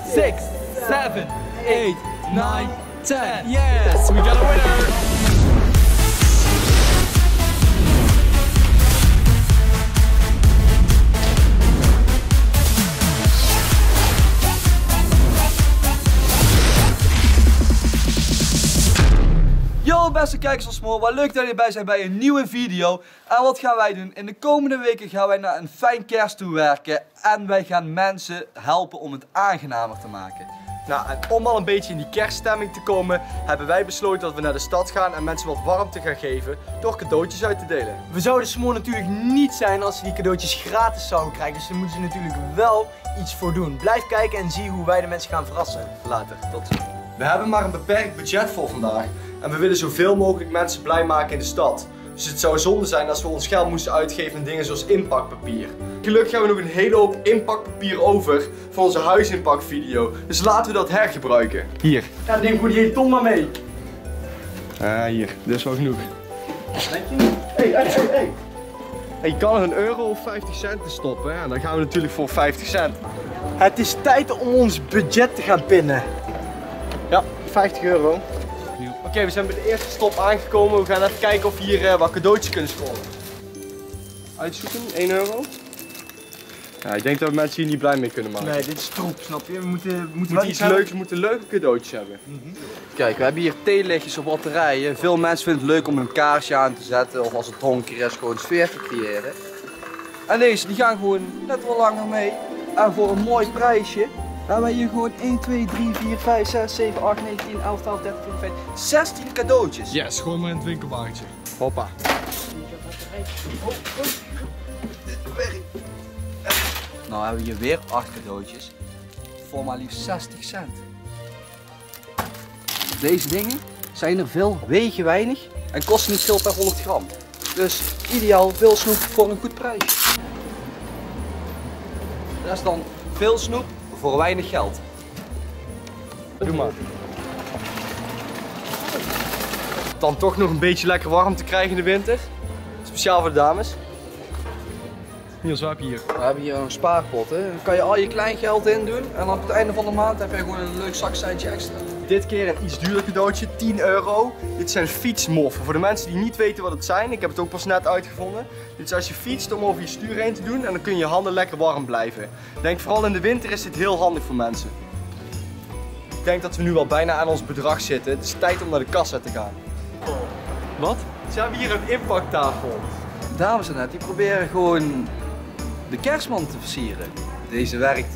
6, 7, 8, 9, 10. Yes, we got a winner. Yo beste kijkers van Small, wat leuk dat jullie erbij zijn bij een nieuwe video. En wat gaan wij doen? In de komende weken gaan wij naar een fijn kerst toe werken. En wij gaan mensen helpen om het aangenamer te maken. Nou, en om al een beetje in die kerststemming te komen, hebben wij besloten dat we naar de stad gaan en mensen wat warmte gaan geven door cadeautjes uit te delen. We zouden Small natuurlijk niet zijn als ze die cadeautjes gratis zouden krijgen. Dus daar moeten ze natuurlijk wel iets voor doen. Blijf kijken en zie hoe wij de mensen gaan verrassen. Later, tot ziens. We hebben maar een beperkt budget voor vandaag en we willen zoveel mogelijk mensen blij maken in de stad. Dus het zou zonde zijn als we ons geld moesten uitgeven aan dingen zoals inpakpapier. Gelukkig hebben we nog een hele hoop inpakpapier over voor onze huisinpakvideo. Dus laten we dat hergebruiken. Hier. Ja, dan neem ik gewoon die hele ton maar mee. Hier. Dit is wel genoeg. Hey. Je kan er €1 of 50 cent in stoppen en dan gaan we natuurlijk voor 50 cent. Het is tijd om ons budget te gaan pinnen. Ja, €50. Oké, we zijn bij de eerste stop aangekomen. We gaan even kijken of we hier wat cadeautjes kunnen scoren. Uitzoeken, €1. Ja, ik denk dat we mensen hier niet blij mee kunnen maken. Nee, dit is troep, snap je? We moeten wel iets leuks, we moeten leuke cadeautjes hebben. Kijk, we hebben hier theelichtjes op batterijen. Veel mensen vinden het leuk om een kaarsje aan te zetten of als het donker is gewoon sfeer te creëren. En deze, die gaan gewoon net wat langer mee. En voor een mooi prijsje hebben we hier gewoon 1, 2, 3, 4, 5, 6, 7, 8, 9, 10, 11, 12, 13, 14, 15, 16 cadeautjes. Yes, gewoon maar in het winkelwagentje. Hoppa. Nou hebben we hier weer 8 cadeautjes voor maar liefst 60 cent. Deze dingen zijn er veel, wegen weinig en kosten niet veel per 100 gram. Dus ideaal veel snoep voor een goed prijsje. Dat is dan veel snoep voor weinig geld. Doe maar. Dan toch nog een beetje lekker warm te krijgen in de winter. Speciaal voor de dames. Niels, wat heb je hier? We hebben hier een spaarpot. Hè. Dan kan je al je kleingeld in doen en op het einde van de maand heb je gewoon een leuk zakcentje extra. Dit keer een iets duurder cadeautje, €10. Dit zijn fietsmoffen. Voor de mensen die niet weten wat het zijn, ik heb het ook pas net uitgevonden. Dit is als je fietst om over je stuur heen te doen en dan kun je handen lekker warm blijven. Ik denk vooral in de winter is dit heel handig voor mensen. Ik denk dat we nu al bijna aan ons bedrag zitten. Het is tijd om naar de kassa te gaan. Wat? Ze hebben hier een inpaktafel. Dames en heren, die proberen gewoon de kerstman te versieren. Deze werkt.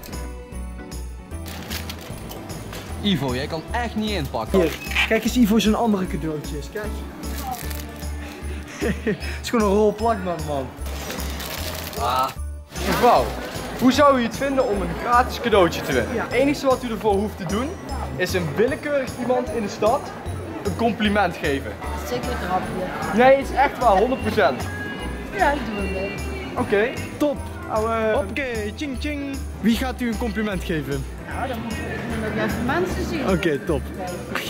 Ivo, jij kan echt niet inpakken. Hier, kijk eens Ivo zijn andere cadeautjes. Kijk. Het is gewoon een rol plakband, man. Mevrouw, hoe zou u het vinden om een gratis cadeautje te winnen? Het enige wat u ervoor hoeft te doen, is een willekeurig iemand in de stad een compliment geven. Zeker een grapje. Nee, het is echt wel 100%. Ja, ik doe het mee. Oké. Top. Hoppakee, ching ching. Wie gaat u een compliment geven? Nou, dan moet je even mensen zien. Oké, top. Mag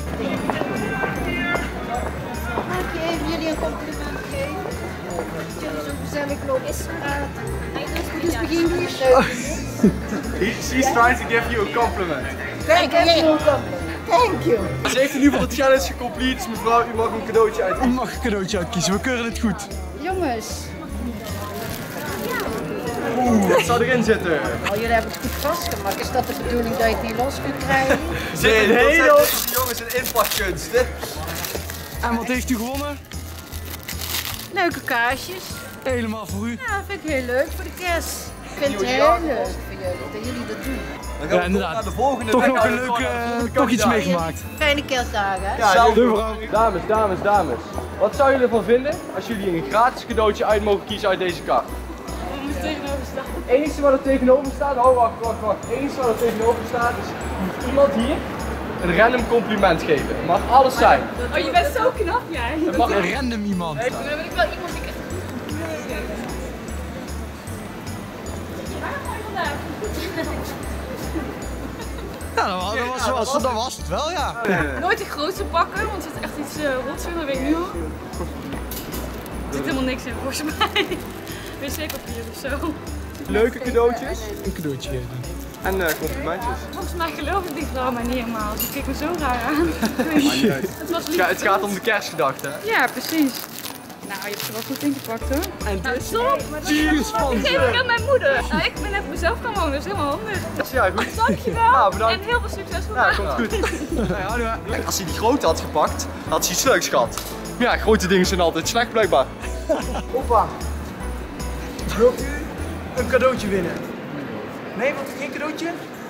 ik even jullie een compliment geven? Dat jullie zo gezellig lopen praten. Dus begin hier zo. She's trying to give you a compliment. Thank you. Thank you. Ze heeft in ieder geval de challenge gecomplete, dus mevrouw, u mag een cadeautje uit. U mag een cadeautje uitkiezen, we keuren het goed. Jongens, Wat zou erin zitten? jullie hebben het goed vastgemaakt. Is dat de bedoeling dat je het niet los kunt krijgen? Zit een hele hoop jongens een inpakkunst. En wat heeft u gewonnen? Leuke kaarsjes. Helemaal voor u. Ja, vind ik heel leuk voor de kerst. Ik vind het heel leuk voor jullie, dat jullie dat doen. Dan gaan we inderdaad. naar de volgende Toch weg. nog een leuke, toch iets meegemaakt. Fijne kerstdagen, hè? Ja, Zelfde mevrouw. dames. Wat zou jullie ervan vinden als jullie een gratis cadeautje uit mogen kiezen uit deze kaart? Het enige wat er tegenover staat, wacht. Het enige wat er tegenover staat is iemand hier een random compliment geven. Het mag alles zijn. Oh, je bent zo knap, jij. Het mag Een random iemand. Dan ben ik wel iemand die ik echt goed geef. Waar ga je vandaag? Ja, dat was het wel, ja. Nooit de grootste pakken, want er zit echt iets rots in, dat weet ik nu al. Er zit helemaal niks in volgens mij. Wc-papier of zo. Leuke cadeautjes. Een cadeautje geven. En complimentjes. Volgens mij geloof ik die vrouw maar niet helemaal. Ze kijkt me zo raar aan. Het was lief. Ja, het gaat om de kerstgedachte, hè? Ja, precies. Nou, je hebt er wel goed ingepakt hoor. En Nou, dit stop! Die geef ik aan mijn moeder. Nou, ik ben net mezelf gaan wonen, dat is helemaal handig. Ja, goed. Dankjewel. Ja, bedankt. En heel veel succes Ja, vandaag. komt goed. Kijk, als hij die grote had gepakt, had hij iets leuks gehad. Maar ja, grote dingen zijn altijd slecht blijkbaar. Opa, wilt u een cadeautje winnen? Nee, wilt u geen cadeautje?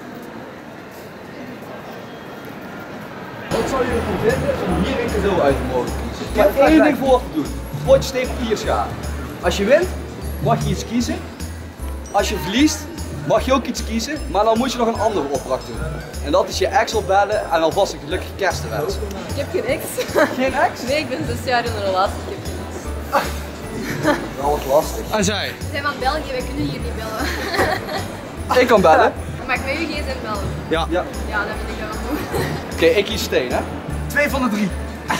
Wat zou je ervan vinden om hier een cadeau uit te mogen kiezen? Je hebt één ding voor te doen. Potje steen papier schaar. Als je wint, mag je iets kiezen. Als je verliest, mag je ook iets kiezen. Maar dan moet je nog een andere opdracht doen. En dat is je ex opbellen en alvast een gelukkige kerst te wensen. Ik heb geen ex. Geen ex? Nee, ik ben 6 jaar in een relatie. Ik heb geen ex. Dat wordt lastig. En zij? We zijn van België, wij kunnen hier niet bellen. Ik kan bellen. Maar ik wil je gsm bellen. Ja. Ja. Ja, dat wil ik wel doen. Oké, ik kies steen hè. 2 van de 3.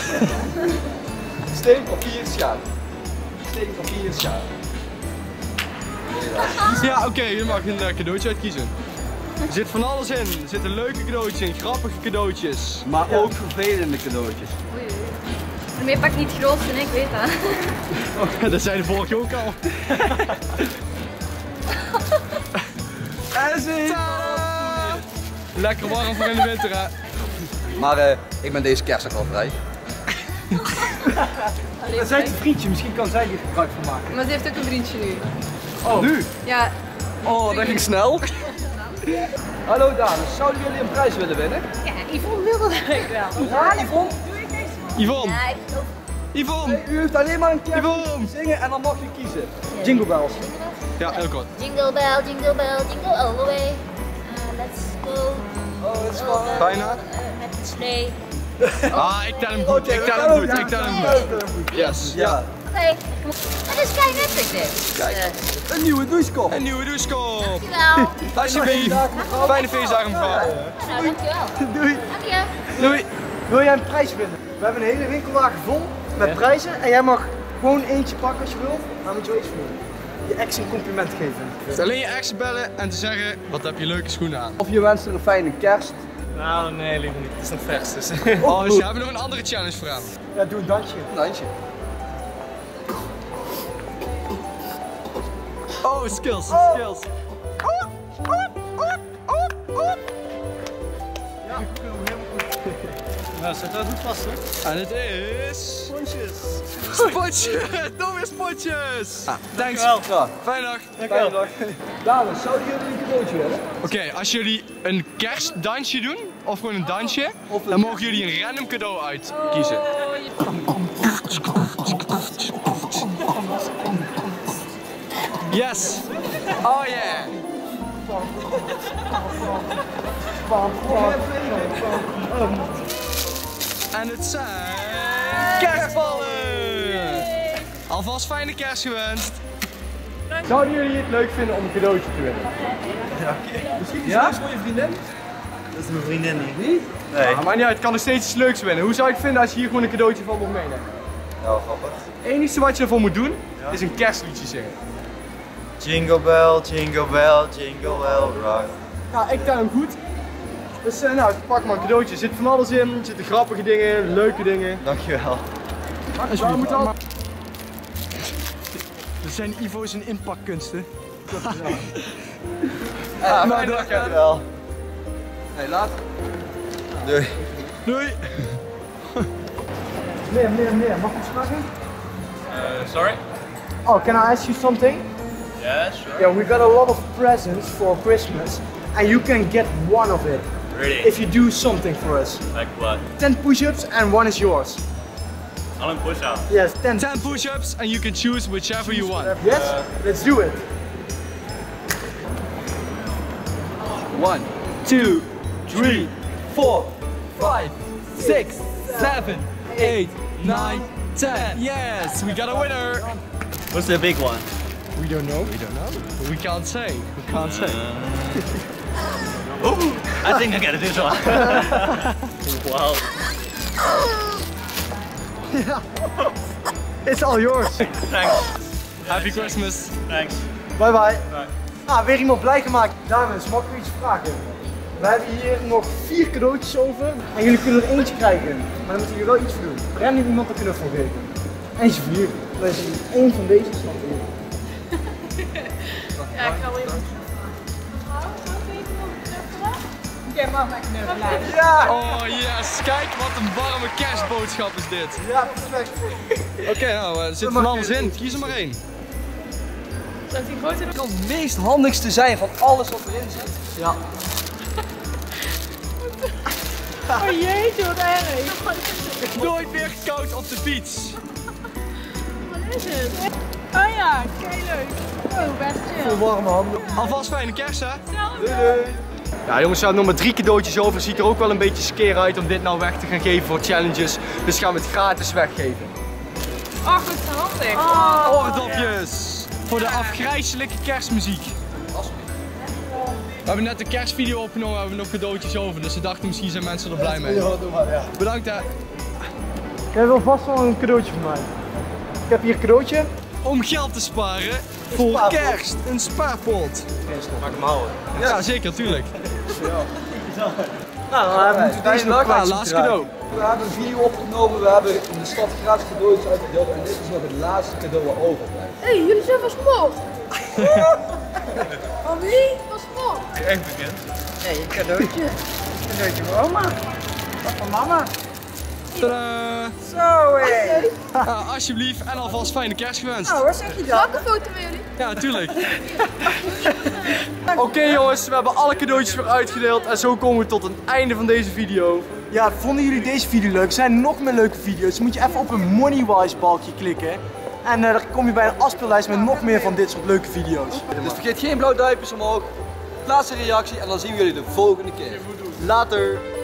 Steen, papier, schaar. Steen, papier, schaar. Ja, oké, je mag een cadeautje uitkiezen. Er zit van alles in. Er zitten leuke cadeautjes in, grappige cadeautjes. Maar ook vervelende cadeautjes. Oei, oei. Daarmee pak ik niet het grootste, hè, ik weet dat. Oh, dat zei de vorige ook al. En zie. Lekker warm voor in de winter, hè. Maar ik ben deze kerst ook al vrij. Dat is een vriendje, misschien kan zij hier gebruik van maken. Maar ze heeft ook een vriendje nu. Oh. Nu? Ja. Oh, dat ging snel. Hallo dames, zouden jullie een prijs willen winnen? Ja, Yvonne wilde dat ik wel. Ja, Yvonne? Yvonne. Ja, ik geloof. Yvonne. Nee, u heeft alleen maar een keer Yvonne. zingen en dan mag je kiezen. Jingle bells. Ja, heel kort. Jingle bell, jingle all the way. Let's go. Oh, het is wel... Bijna. Met de slee. Ah, ik tel hem goed, ik tel hem goed, ik tel hem goed. Yes. Ja. Oké. Dat is kei nuttig dit. Kijk, een nieuwe douchekop. Een nieuwe douchekop. Dankjewel. Alsjeblieft. Fijne feestdagen, mevrouw. Nou, dankjewel. Doei. Dank je. Doei. Wil jij een prijs winnen? We hebben een hele winkelwagen vol met prijzen en jij mag gewoon eentje pakken als je wilt. Maar moet je wel iets voor doen. Je ex een compliment geven. Dus alleen je ex bellen en te zeggen, wat heb je leuke schoenen aan. Of je wenst er een fijne kerst. Nou, nee, liever niet. Het is nog vers, dus. Oh, dus we hebben nog een andere challenge voor hem. Ja, doe een dansje. Een dansje. Oh, skills, skills. Nou, zet dat goed vast, hè? En het is... Spotjes. Spotjes. Nog weer spotjes. Thanks. Ja, Fijne dag. fijne dag. Dames, zouden jullie een cadeautje willen? Oké, als jullie een kerstdansje doen, of gewoon een dansje, dan mogen jullie een random cadeau uitkiezen. Yes! Oh yeah! En het zijn kerstballen! Alvast fijne kerst gewenst! Zouden jullie het leuk vinden om een cadeautje te winnen? Misschien iets leuks voor je vriendin? Dat is mijn vriendin niet. Niet? Nee. Maar niet uit, het kan nog steeds iets leuks winnen. Hoe zou je het vinden als je hier gewoon een cadeautje van mocht meenemen? Ja, grappig. Het enige wat je ervoor moet doen, is een kerstliedje zingen. Jingle bell, jingle bell, jingle bell rock. Nou, ik tel hem goed. Dus nou, pak maar een cadeautje. Er zit van alles in. Er zitten grappige dingen, leuke dingen. Dankjewel. We moeten al... Dat zijn Ivo's en inpakkunsten. Ah, Nou, dankjewel. Nee, later. Doei. Doei! Meneer, mag ik iets vragen? Sorry? Oh, can I ask you something? Yeah, sure. Yeah, we got a lot of presents for Christmas and you can get one of it Really? if you do something for us. Like what? 10 push-ups and one is yours. Al een push-up. Yes, 10. 10 push-ups and you can choose whichever you want. Yes? Let's do it. 1, 2, 3, 4, 5, 6, 7, 8, 9, 10. Yes, we got a winner! What's the big one? We don't know. We don't know. But we can't say. We can't say. I think I got this one. Wow. It's all yours. Thanks. Happy Christmas. Thanks. Bye bye. Bye. Ah, weer iemand blij gemaakt. Dames, mag ik u iets vragen? We hebben hier nog 4 cadeautjes over en jullie kunnen er eentje krijgen. Maar dan moeten jullie wel iets voor doen. Ren nu iemand een knuffel geven. Eentje voor jullie. Dat is één van deze snap je. Ja, ik ga wel even. Mevrouw, zou ik even mogen knuffelen? Jij mag mij knuffelen. Ja! Oh yes, kijk wat een warme kerstboodschap is dit. Ja, perfect. Oké, nou, er zit van alles in. Kies er maar één. Zou die grote Het kan het meest handigste zijn van alles wat erin zit. Ja. Oh jeetje, wat erg. Nooit meer koud op de fiets. Wat is het? Oh ja, kei leuk. Oh, best chill. Warme handen. Alvast fijne kerst, hè? Ja jongens, we hebben nog maar 3 cadeautjes over. Ziet er ook wel een beetje skeer uit om dit nou weg te gaan geven voor challenges. Dus gaan we het gratis weggeven. Oh, goed handig. Oordopjes. Voor de afgrijzelijke kerstmuziek. We hebben net een kerstvideo opgenomen, we hebben nog cadeautjes over. Dus we dachten misschien zijn mensen er blij mee. Ja, doe maar, ja. Bedankt hè. Jij wil vast wel een cadeautje van mij. Ik heb hier een cadeautje. Om geld te sparen voor spaarpot. kerst. Een spaarpot. Maak hem houden. Ja, zeker, tuurlijk. Nou, dan moeten we deze nog kwijt. Laatste cadeau. We hebben een video opgenomen, we hebben in de stad gratis cadeautjes uitgedeeld en dit is nog het laatste cadeau wat overblijft. Hé, jullie zijn van smog. Van wie? Van smog. Echt bekend. Nee, een cadeautje. Een cadeautje voor oma. Wat van mama. Tadaa! Zo hé. Alsjeblieft en alvast fijne kerst gewenst. Nou, waar zeg je dat? Mag ik een foto met jullie? Ja, tuurlijk. Oké jongens, we hebben alle cadeautjes weer uitgedeeld en zo komen we tot het einde van deze video. Ja, vonden jullie deze video leuk? Er zijn nog meer leuke video's. Dan moet je even op een Moneywise balkje klikken. En dan kom je bij een afspeellijst met nog meer van dit soort leuke video's. Dus vergeet geen blauw duimpjes omhoog, plaats een reactie en dan zien we jullie de volgende keer. Later!